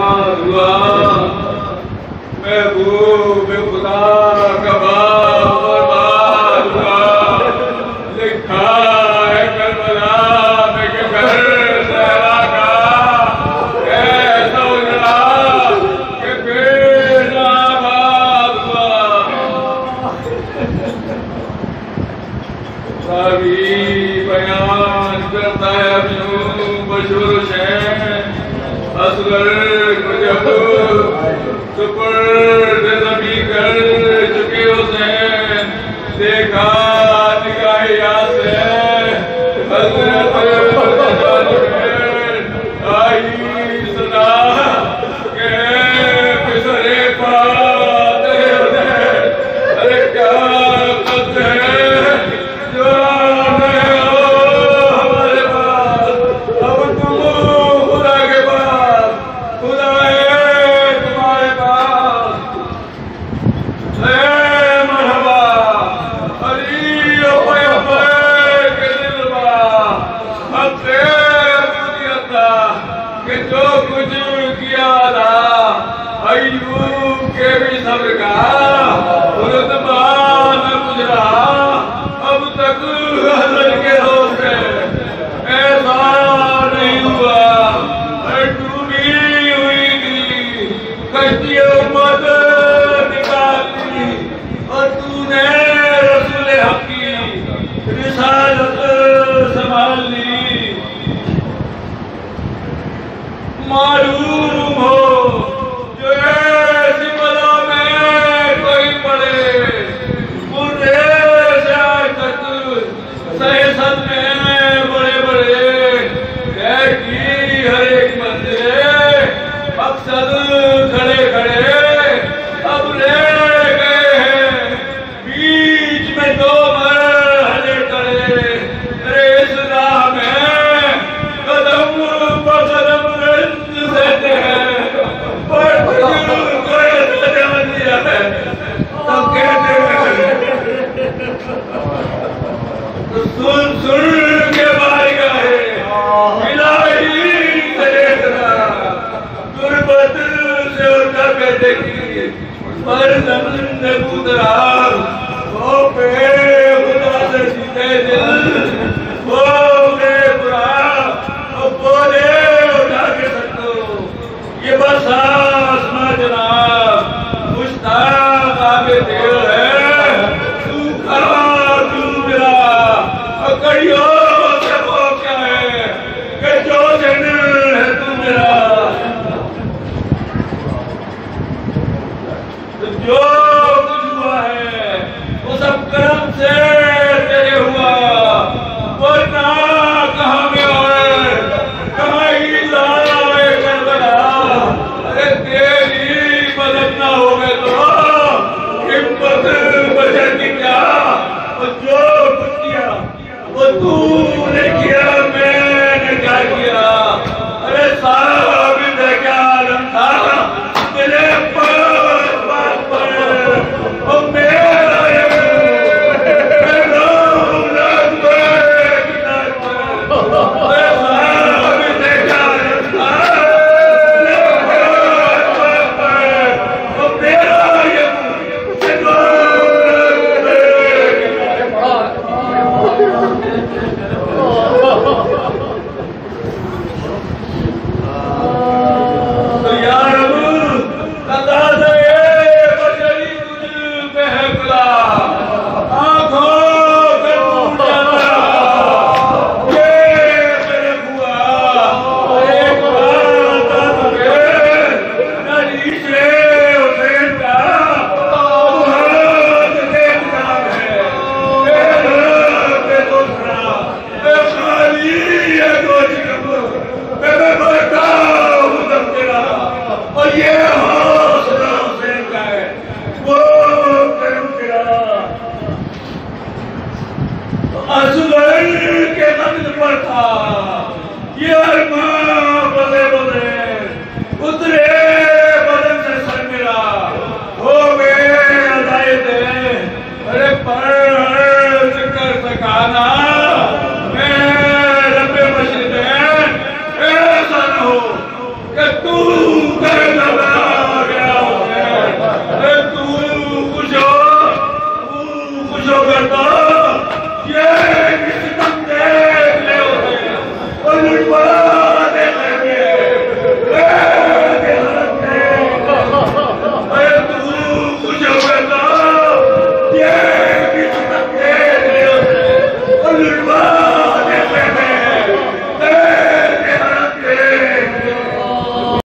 हुआ महबूब खुदा का बाप बर्बाद हुआ। लिखा है करबला में के घर सहरा का ऐसा उजड़ा कि बेटा आबाद हुआ। सारी बयान करता है अपनों बशुर शहर असगर को जब सुपर्द नबी कर चुके हुसैन देखा निगाहिया से हजरत आई सुना के पिसरे पाते अरे क्या कुछ है जो हमारे पास अब तुम खुदा के पास खुदा है तुम्हारे पास मरहबा अली के दिलवा अब था कि जो कुछ किया था अय्यूब के भी सब्र का रुतबा न गुजरा अब तक हज़र के रोज ऐसा नहीं हुआ। डूबी हुई थी कश्ती उम्मत निकाली और तूने रसूल हक की रिसालत संभाल ली। मालूम हो जो ऐसी बला में कोई पड़े मुर्दे से आज तक सही सदमे बड़े बड़े की हर एक मंदिर मकसद खड़े खड़े अब रह गए हैं बीच में दो मरहले खड़े। अरे इस राह में कदम ब कदम रंज सहते हैं पर बुजुर्ग को ऐसा जान दिया है तो कहते हैं तो सुन सुन के मार गए गुर्बत से उठा कर देखी पर जमीन ने कूदरा वो पे खुदा से जीते दिल वो बेबुरा बोले उठा के सकते ये बस